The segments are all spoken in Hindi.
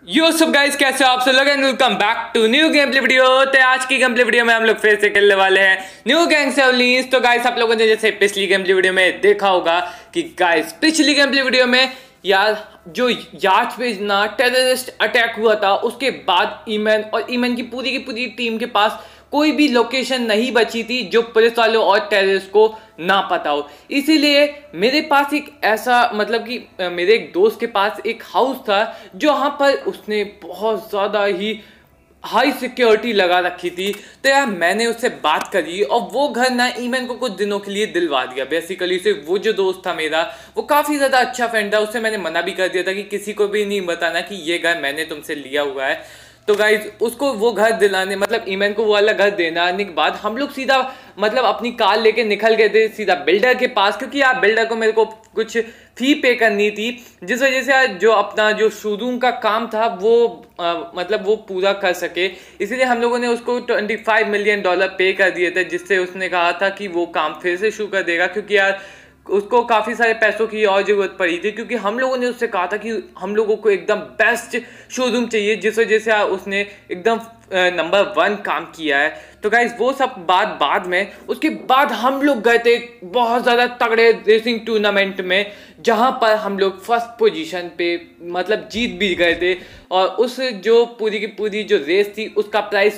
यो सब गाइस, कैसे हो आप सब लोग and welcome back to new game play video. तो आज की गेम प्ले वीडियो में हम लोग फिर से खेलने वाले हैं न्यू गैंग्स ऑफ लीज। तो गाइस आप लोगों ने जैसे पिछली गेम प्ले वीडियो में देखा होगा कि गाइस पिछली गेम प्ले वीडियो में यार जो यार्ड पे ना टेररिस्ट अटैक हुआ था, उसके बाद ईमैन और ईमैन की पूरी टीम के पास कोई भी लोकेशन नहीं बची थी जो पुलिस वालों और टेररिस्ट को ना पता हो। इसीलिए मेरे पास एक ऐसा मतलब कि मेरे एक दोस्त के पास एक हाउस था जहाँ पर उसने बहुत ज़्यादा ही हाई सिक्योरिटी लगा रखी थी। तो यार मैंने उससे बात करी और वो घर ना ईमैन को कुछ दिनों के लिए दिलवा दिया। बेसिकली से वो जो दोस्त था मेरा, वो काफ़ी ज़्यादा अच्छा फ्रेंड था। उससे मैंने मना भी कर दिया था कि किसी को भी नहीं बताना कि ये घर मैंने तुमसे लिया हुआ है। तो गाइज उसको वो घर दिलाने मतलब ईमैन को वो वाला घर देने के बाद हम लोग सीधा मतलब अपनी कार लेके निकल गए थे सीधा बिल्डर के पास, क्योंकि यार बिल्डर को मेरे को कुछ फी पे करनी थी, जिस वजह से जो अपना जो शोरूम का काम था वो मतलब वो पूरा कर सके। इसीलिए हम लोगों ने उसको $25 मिलियन पे कर दिए थे, जिससे उसने कहा था कि वो काम फिर से शुरू कर देगा, क्योंकि यार उसको काफ़ी सारे पैसों की और ज़रूरत पड़ी थी। क्योंकि हम लोगों ने उससे कहा था कि हम लोगों को एकदम बेस्ट शोरूम चाहिए, जिस वजह से उसने एकदम नंबर 1 काम किया है। तो गाइज वो सब बात बाद में, उसके बाद हम लोग गए थे बहुत ज़्यादा तगड़े रेसिंग टूर्नामेंट में, जहाँ पर हम लोग फर्स्ट पोजीशन पे मतलब जीत भी गए थे। और उस जो पूरी की पूरी जो रेस थी उसका प्राइस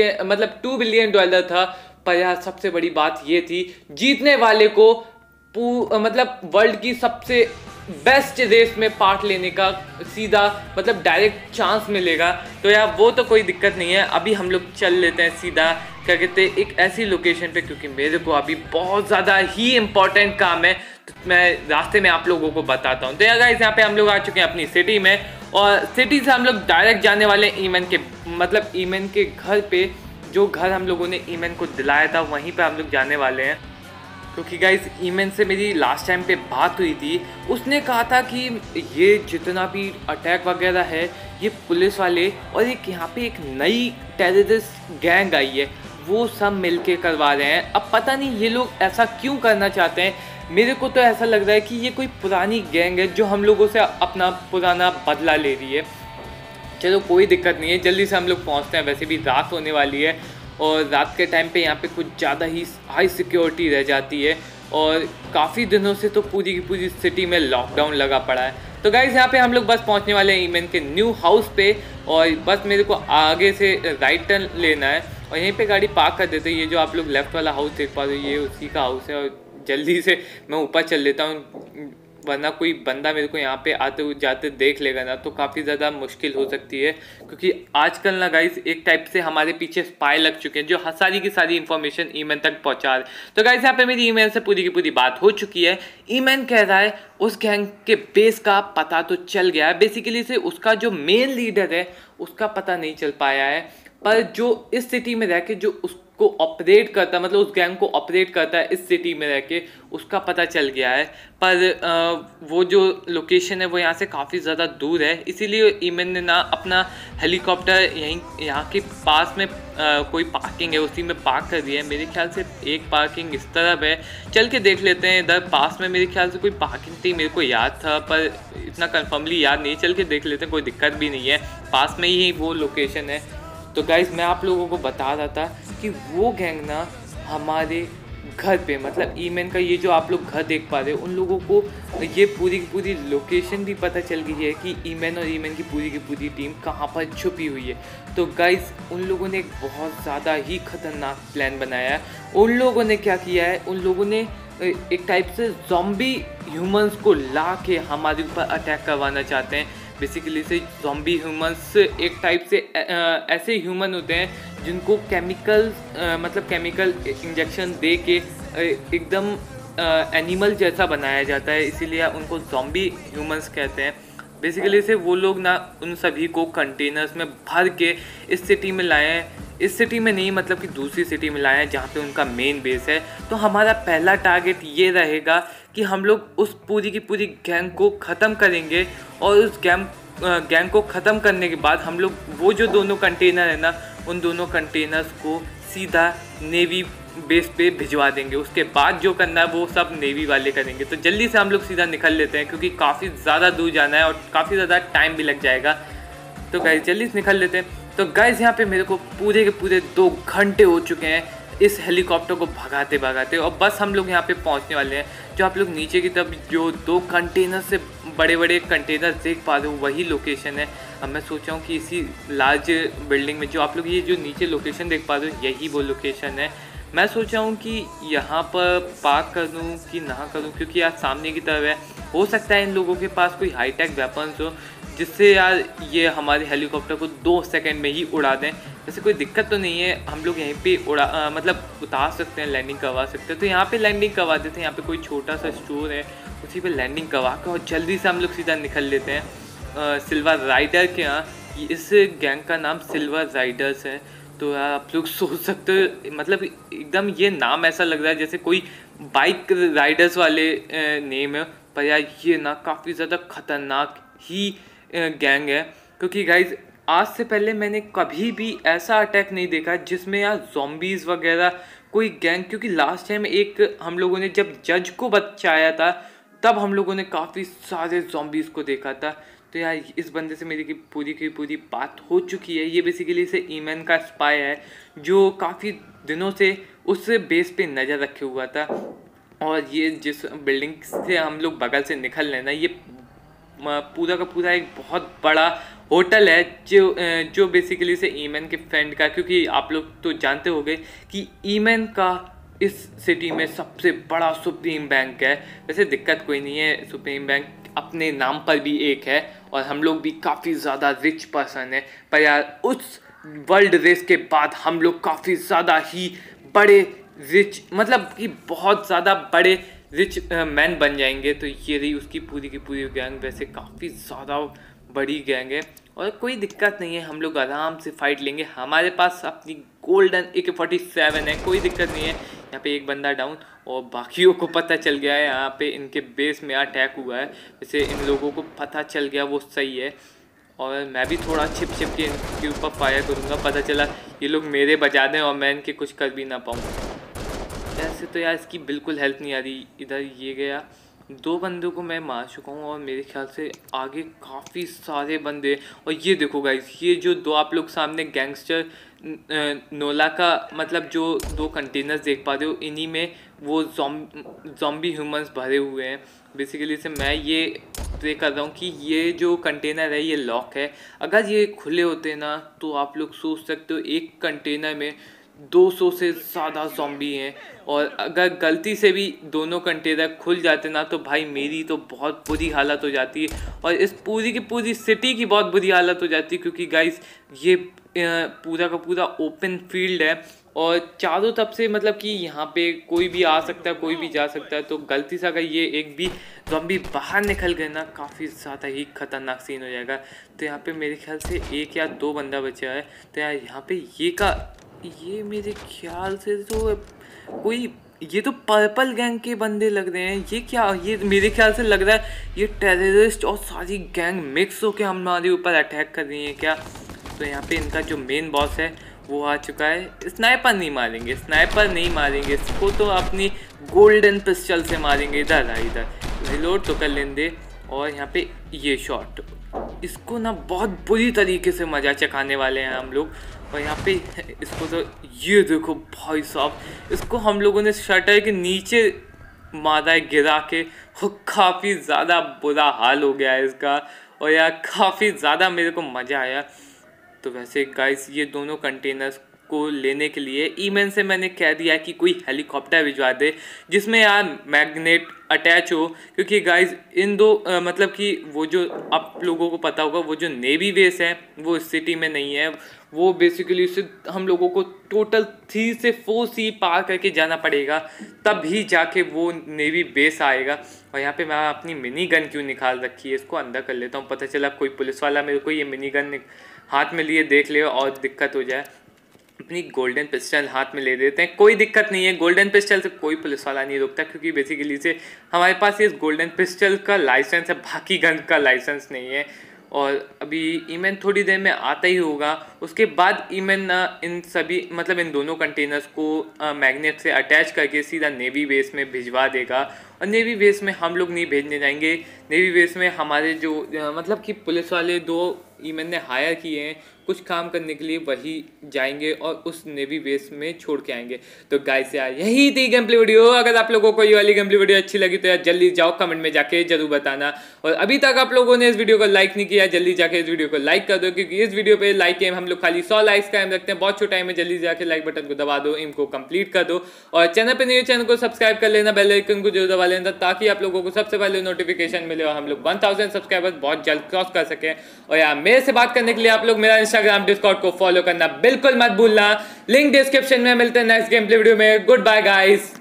$2 बिलियन था। पर यार सबसे बड़ी बात ये थी, जीतने वाले को मतलब वर्ल्ड की सबसे बेस्ट रेस में पार्ट लेने का सीधा मतलब डायरेक्ट चांस मिलेगा। तो यार वो तो कोई दिक्कत नहीं है। अभी हम लोग चल लेते हैं सीधा क्या कहते हैं एक ऐसी लोकेशन पे, क्योंकि मेरे को अभी बहुत ज़्यादा ही इम्पोर्टेंट काम है। तो मैं रास्ते में आप लोगों को बताता हूँ। तो यार गाइस यहाँ पे हम लोग आ चुके हैं अपनी सिटी में, और सिटी से हम लोग डायरेक्ट जाने वाले हैं ईमैन के घर पे। जो घर हम लोगों ने ईमैन को दिलाया था वहीं पर हम लोग जाने वाले हैं। क्योंकि गाइस ईमैन से मेरी लास्ट टाइम पे बात हुई थी, उसने कहा था कि ये जितना भी अटैक वगैरह है ये पुलिस वाले और एक यहाँ पे एक नई टेररिस्ट गैंग आई है वो सब मिलके करवा रहे हैं। अब पता नहीं ये लोग ऐसा क्यों करना चाहते हैं। मेरे को तो ऐसा लग रहा है कि ये कोई पुरानी गैंग है जो हम लोगों से अपना पुराना बदला ले रही है। चलो कोई दिक्कत नहीं है, जल्दी से हम लोग पहुँचते हैं। वैसे भी रात होने वाली है और रात के टाइम पे यहाँ पे कुछ ज़्यादा ही हाई सिक्योरिटी रह जाती है, और काफ़ी दिनों से तो पूरी की पूरी सिटी में लॉकडाउन लगा पड़ा है। तो गाइज़ यहाँ पे हम लोग बस पहुँचने वाले हैं ईमैन के न्यू हाउस पे, और बस मेरे को आगे से राइट टर्न लेना है और यहीं पे गाड़ी पार्क कर देते हैं। ये जो आप लोग लेफ़्ट वाला हाउस देख पा रहे हो ये उसी का हाउस है, और जल्दी से मैं ऊपर चल लेता हूँ, वरना कोई बंदा मेरे को यहाँ पे आते हुए जाते देख लेगा ना तो काफ़ी ज़्यादा मुश्किल हो सकती है। क्योंकि आजकल ना गाइस एक टाइप से हमारे पीछे स्पाई लग चुके हैं जो सारी की सारी इन्फॉर्मेशन ईमैन तक पहुँचा रहे। तो गाइस यहाँ पे मेरी ईमैन से पूरी की पूरी बात हो चुकी है। ईमैन कह रहा है उस गैंग के बेस का पता तो चल गया है, बेसिकली से उसका जो मेन लीडर है उसका पता नहीं चल पाया है, पर जो इस सिटी में रह के जो उसको ऑपरेट करता है मतलब उस गैंग को ऑपरेट करता है इस सिटी में रह के उसका पता चल गया है। पर वो जो लोकेशन है वो यहाँ से काफ़ी ज़्यादा दूर है, इसीलिए ईमैन ने ना अपना हेलीकॉप्टर यहाँ के पास में कोई पार्किंग है उसी में पार्क कर दिया है। मेरे ख्याल से एक पार्किंग इस तरफ है, चल के देख लेते हैं। इधर पास में मेरे ख्याल से कोई पार्किंग थी, मेरे को याद था पर इतना कन्फर्मली याद नहीं। चल के देख लेते हैं, कोई दिक्कत भी नहीं है, पास में ही वो लोकेशन है। तो गाइज़ मैं आप लोगों को बता रहा था कि वो गैंग ना हमारे घर पे मतलब ईमैन का ये जो आप लोग घर देख पा रहे हो उन लोगों को ये पूरी की पूरी लोकेशन भी पता चल गई है कि ईमैन और ईमैन की पूरी टीम कहाँ पर छुपी हुई है। तो गाइज़ उन लोगों ने एक बहुत ज़्यादा ही खतरनाक प्लान बनाया है। उन लोगों ने क्या किया है, उन लोगों ने एक टाइप से ज़ॉम्बी ह्यूमंस को ला के हमारे ऊपर अटैक करवाना चाहते हैं। बेसिकली से ज़ॉम्बी ह्यूमंस एक टाइप से ऐसे ह्यूमन होते हैं जिनको केमिकल इंजेक्शन दे के एकदम एनिमल जैसा बनाया जाता है, इसीलिए उनको ज़ॉम्बी ह्यूमंस कहते हैं। बेसिकली से वो लोग ना उन सभी को कंटेनर्स में भर के इस सिटी में लाए हैं। इस सिटी में नहीं मतलब कि दूसरी सिटी में लाए हैं जहाँ पे उनका मेन बेस है। तो हमारा पहला टारगेट ये रहेगा कि हम लोग उस पूरी की पूरी गैंग को ख़त्म करेंगे, और उस गैंग को ख़त्म करने के बाद हम लोग वो जो दोनों कंटेनर है ना उन दोनों कंटेनर्स को सीधा नेवी बेस पे भिजवा देंगे। उसके बाद जो करना है वो सब नेवी वाले करेंगे। तो जल्दी से हम लोग सीधा निकल लेते हैं क्योंकि काफ़ी ज़्यादा दूर जाना है और काफ़ी ज़्यादा टाइम भी लग जाएगा। तो गाइस जल्दी से निकल लेते हैं। तो गाइस यहाँ पे मेरे को पूरे के पूरे 2 घंटे हो चुके हैं इस हेलीकॉप्टर को भगाते भगाते, और बस हम लोग यहाँ पे पहुँचने वाले हैं। जो आप लोग नीचे की तरफ जो 2 कंटेनर से बड़े बड़े कंटेनर देख पा रहे हो वही लोकेशन है। अब मैं सोच रहा हूँ कि इसी लार्ज बिल्डिंग में जो आप लोग ये जो नीचे लोकेशन देख पा रहे हो यही वो लोकेशन है। मैं सोच रहा हूँ कि यहाँ पर पार्क कर दूँ कि ना करूँ, क्योंकि यार सामने की तरफ है, हो सकता है इन लोगों के पास कोई हाईटेक वेपन्स हो जिससे यार ये हमारे हेलीकॉप्टर को 2 सेकंड में ही उड़ा दें। वैसे कोई दिक्कत तो नहीं है, हम लोग यहीं पे मतलब उतार सकते हैं, लैंडिंग करवा सकते हैं। तो यहाँ पे लैंडिंग करवा देते हैं। यहाँ पे कोई छोटा सा स्टोर है, उसी पे लैंडिंग करवा कर और जल्दी से हम लोग सीधा निकल लेते हैं सिल्वर राइडर के यहाँ। इस गैंग का नाम सिल्वर राइडर्स है। तो यार आप लोग सोच सकते हो, मतलब एकदम ये नाम ऐसा लग रहा है जैसे कोई बाइक राइडर्स वाले नेम है, पर यार ये ना काफ़ी ज़्यादा खतरनाक ही गैंग है। क्योंकि गाइज आज से पहले मैंने कभी भी ऐसा अटैक नहीं देखा जिसमें यार ज़ॉम्बीज़ वगैरह कोई गैंग, क्योंकि लास्ट टाइम एक हम लोगों ने जब जज को बचाया था तब हम लोगों ने काफ़ी सारे ज़ॉम्बीज़ को देखा था। तो यार इस बंदे से मेरी की पूरी बात हो चुकी है। ये बेसिकली इसे ईमैन का स्पाई है जो काफ़ी दिनों से उस बेस पे नज़र रखे हुआ था। और ये जिस बिल्डिंग से हम लोग बगल से निकल रहे हैं ना, ये पूरा का पूरा एक बहुत बड़ा होटल है जो बेसिकली से ईमैन के फ्रेंड का, क्योंकि आप लोग तो जानते होंगे कि ईमैन का इस सिटी में सबसे बड़ा सुप्रीम बैंक है। वैसे दिक्कत कोई नहीं है, सुप्रीम बैंक अपने नाम पर भी एक है और हम लोग भी काफ़ी ज़्यादा रिच पर्सन है। पर यार उस वर्ल्ड रेस के बाद हम लोग काफ़ी ज़्यादा ही बड़े रिच, मतलब कि बहुत ज़्यादा बड़े रिच मैन बन जाएंगे। तो ये रही उसकी पूरी की पूरी गैंग। वैसे काफ़ी ज़्यादा बड़ी गैंग है और कोई दिक्कत नहीं है, हम लोग आराम से फाइट लेंगे। हमारे पास अपनी गोल्डन AK-47 है, कोई दिक्कत नहीं है। यहाँ पे एक बंदा डाउन और बाकियों को पता चल गया है यहाँ पे इनके बेस में अटैक हुआ है। वैसे इन लोगों को पता चल गया, वो सही है। और मैं भी थोड़ा छिप के इनके ऊपर फायर करूँगा, पता चला ये लोग मेरे बजा दें और मैं इनके कुछ कर भी ना पाऊँ। ऐसे तो यार इसकी बिल्कुल हेल्प नहीं आ रही। इधर ये गया, 2 बंदों को मैं मार चुका हूँ और मेरे ख्याल से आगे काफ़ी सारे बंदे। और ये देखो गाइस, ये जो 2 आप लोग सामने गैंगस्टर नोला का मतलब जो 2 कंटेनर्स देख पा रहे हो, इन्हीं में वो ज़ॉम्बी ह्यूमंस भरे हुए हैं। बेसिकली से मैं ये प्रे कर रहा हूँ कि ये जो कंटेनर है ये लॉक है। अगर ये खुले होते ना तो आप लोग सोच सकते हो एक कंटेनर में 200 से ज़्यादा ज़ॉम्बी हैं। और अगर गलती से भी दोनों कंटेनर खुल जाते ना तो भाई मेरी तो बहुत बुरी हालत हो जाती है और इस पूरी की पूरी सिटी की बहुत बुरी हालत हो जाती है। क्योंकि गाइस ये पूरा का पूरा ओपन फील्ड है और चारों तरफ से मतलब कि यहाँ पे कोई भी आ सकता है, कोई भी जा सकता है। तो गलती से अगर ये एक भी ज़ॉम्बी बाहर निकल गए ना काफ़ी ज़्यादा ही खतरनाक सीन हो जाएगा। तो यहाँ पे मेरे ख्याल से 1 या 2 बंदा बचा है। तो यार यहाँ पे ये मेरे ख्याल से तो कोई, ये तो पर्पल गैंग के बंदे लग रहे हैं। ये क्या, ये मेरे ख्याल से लग रहा है ये टेररिस्ट और सारी गैंग मिक्स होकर हमारे ऊपर अटैक कर रही है क्या। तो यहाँ पे इनका जो मेन बॉस है वो आ चुका है। स्नाइपर नहीं मारेंगे इसको, तो अपनी गोल्डन पिस्टल से मारेंगे। इधर रिलोड तो कर लें दे। और यहाँ पे ये शॉट, इसको ना बहुत बुरी तरीके से मजा चखाने वाले हैं हम लोग। और यहाँ पे इसको तो ये देखो भाई साहब, इसको हम लोगों ने शटर के नीचे मारा है गिरा के। काफ़ी ज़्यादा बुरा हाल हो गया है इसका और यार काफ़ी ज़्यादा मेरे को मज़ा आया। तो वैसे गाइस ये दोनों कंटेनर्स को लेने के लिए ईमैन से मैंने कह दिया कि कोई हेलीकॉप्टर भिजवा दे जिसमें यार मैग्नेट अटैच हो। क्योंकि गाइस इन 2 मतलब कि वो जो आप लोगों को पता होगा वो जो नेवी बेस है वो इस सिटी में नहीं है। वो बेसिकली उससे हम लोगों को टोटल 3 से 4 सी पार करके जाना पड़ेगा, तब ही जाके वो नेवी बेस आएगा। और यहाँ पे मैं अपनी मिनी गन क्यों निकाल रखी है, इसको अंदर कर लेता हूँ। पता चला कोई पुलिस वाला मेरे को ये मिनी गन हाथ में लिए देख ले और दिक्कत हो जाए। अपनी गोल्डन पिस्टल हाथ में ले देते हैं, कोई दिक्कत नहीं है। गोल्डन पिस्टल से कोई पुलिस वाला नहीं रोकता क्योंकि बेसिकली से हमारे पास ये गोल्डन पिस्टल का लाइसेंस है, बाकी गन का लाइसेंस नहीं है। और अभी ईमैन थोड़ी देर में आता ही होगा। उसके बाद ईमैन इन सभी मतलब इन दोनों कंटेनर्स को मैग्नेट से अटैच करके सीधा नेवी बेस में भिजवा देगा। और नेवी बेस में हम लोग नहीं भेजने जाएंगे, नेवी बेस में हमारे जो मतलब कि पुलिस वाले 2 ईमन ने हायर किए हैं कुछ काम करने के लिए, वही जाएंगे और उस नेवी बेस में छोड़ के आएंगे। तो गाइस यार यही थी गेम प्ले वीडियो। अगर आप लोगों को ये वाली गेम प्ले वीडियो अच्छी लगी तो यार जल्दी जाओ कमेंट में जाके जरूर बताना। और अभी तक आप लोगों ने इस वीडियो को लाइक नहीं किया, जल्दी जाके इस वीडियो को लाइक कर दो, क्योंकि इस वीडियो पे लाइक एम हम लोग खाली 100 लाइक्स का एम रखते हैं, बहुत छोटा टाइम है। जल्दी जाके लाइक बटन को दबा दो, एम को कंप्लीट कर दो। और चैनल पे न्यू चैनल को सब्सक्राइब कर लेना, बेल आइकन को जरूर दबा लेना, ताकि आप लोगों को सबसे पहले नोटिफिकेशन मिले और हम लोग 1000 सब्सक्राइबर्स बहुत जल्द क्रॉस कर सकें। और यार मेरे से बात करने के लिए आप लोग मेरा इंस्टाग्राम डिस्कॉर्ड को फॉलो करना बिल्कुल मत भूलना। लिंक डिस्क्रिप्शन में। मिलते हैं नेक्स्ट गेम प्ले वीडियो में। Good bye guys.